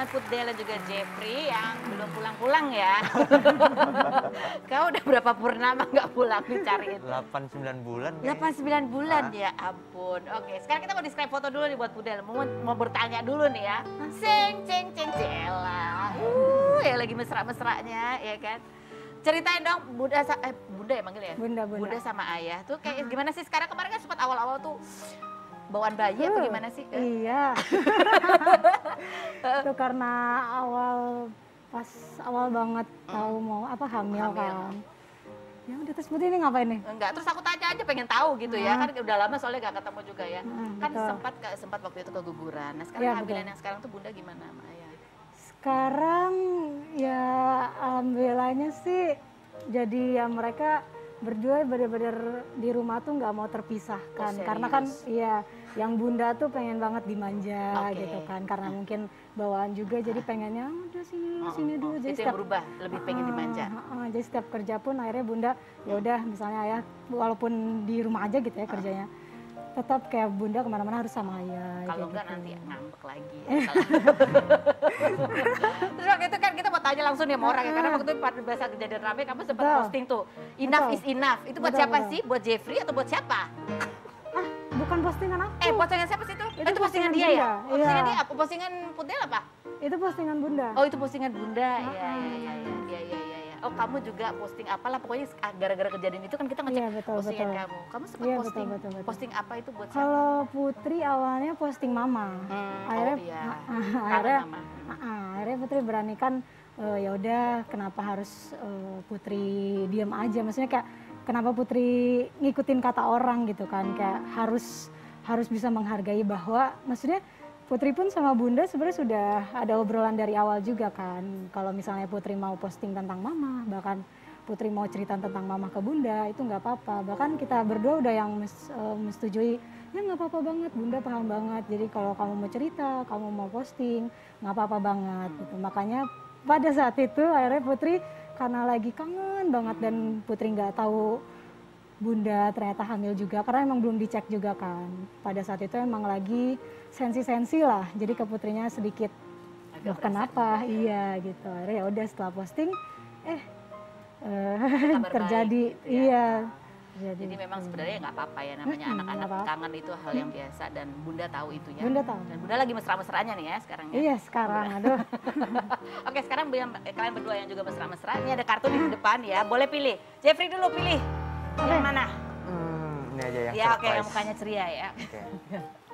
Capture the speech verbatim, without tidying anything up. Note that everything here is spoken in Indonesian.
teman-teman Putdel dan juga Jeffrey yang belum pulang-pulang ya. Kau udah berapa purnama nggak pulang dicariin? delapan sembilan bulan. delapan sembilan bulan ah. ya ampun. Oke, sekarang kita mau describe foto dulu nih buat Putdel. Mau, mau bertanya dulu nih ya. Ceng ceng ceng cela. Uh, ya lagi mesra-mesranya ya kan. Ceritain dong Bunda eh Bunda ya manggil ya? Bunda, Bunda. Bunda sama ayah tuh kayak gimana sih sekarang? Kemarin kan sempat awal-awal tuh bawaan bayi uh, apa gimana sih? Iya. Itu karena awal pas awal banget tahu mau apa hamil, hamil. kan. Ya udah terus Putri ini ngapain nih? Enggak, terus aku tanya aja pengen tahu gitu ya. Hmm. Kan udah lama soalnya gak ketemu juga ya. Hmm, kan betul. sempat sempat waktu itu keguguran. Nah, sekarang Ya, kehamilan betul. yang sekarang tuh Bunda gimana sama ayah? Sekarang ya alhamdulillahnya sih jadi ya mereka berdua benar-benar di rumah tuh nggak mau terpisahkan Oh, karena kan serius? iya yang Bunda tuh pengen banget dimanja Oke. gitu kan karena mungkin bawaan juga jadi pengennya "Ah, udah sini Oh, sini oh, dulu oh. jadi Itu yang berubah, lebih pengen Ah, dimanja. ah, ah. Jadi setiap kerja pun akhirnya Bunda ya udah misalnya ayah walaupun di rumah aja gitu ya kerjanya tetap kayak Bunda kemana-mana harus sama ayah. Kalau kayak enggak gitu. nanti ngambek lagi. Ya, terus waktu itu kan kita mau tanya langsung nih sama orang ya, karena waktu itu pada bahasa kejadian rame kamu sempat Betul. posting tuh, enough Betul. is enough. Itu buat Betul, siapa betul. sih? Buat Jeffrey atau buat siapa? Ah, bukan postingan aku. Eh, postingan siapa sih itu? Itu Eh, itu postingan postingan dia ya? Bunda, Oh, postingan iya. dia apa? Postingan Putdel apa? Itu postingan Bunda. Oh, itu postingan Bunda. Iya, iya, iya, iya, iya, iya, iya. Oh, kamu juga posting apalah pokoknya gara-gara kejadian itu kan kita ngecek Iya, betul, postingan betul. kamu. Kamu sempat Iya, posting. betul, betul, betul. Posting apa itu buat siapa? Kalau Putri awalnya posting mama. Hmm, akhirnya oh iya. ah, ah, Kangen akhirnya mama. ah, ah, akhirnya Putri beranikan eh, ya udah kenapa harus eh, Putri diam aja, maksudnya kayak kenapa Putri ngikutin kata orang gitu kan, kayak harus harus bisa menghargai bahwa maksudnya Putri pun sama Bunda sebenarnya sudah ada obrolan dari awal juga kan, kalau misalnya Putri mau posting tentang mama, bahkan Putri mau cerita tentang mama ke Bunda itu nggak apa-apa, bahkan kita berdua udah yang mes, uh, menyetujui ya nggak apa-apa banget, Bunda paham banget, jadi kalau kamu mau cerita, kamu mau posting nggak apa-apa banget gitu. Makanya pada saat itu akhirnya Putri karena lagi kangen banget dan Putri nggak tahu Bunda ternyata hamil juga karena emang belum dicek juga kan, pada saat itu emang lagi sensi-sensi lah, jadi ke Putrinya sedikit loh kenapa iya gitu, akhirnya ya udah setelah posting eh eh, Kabar terjadi baik gitu ya. iya Jadi memang sebenarnya nggak apa-apa ya, namanya Mm-mm, anak-anak nggak apa-apa. kangen itu hal yang biasa dan Bunda tahu itu ya. Bunda tahu. Dan Bunda lagi mesra-mesranya nih ya sekarang ya. iya sekarang aduh Oke, sekarang yang- eh, kalian berdua yang juga mesra-mesra, ini ada kartu di depan ya. Boleh pilih. Jeffrey dulu pilih. Yang Oke. mana? Hmm, ini aja yang Ya oke, surprise. yang mukanya ceria ya. Oke.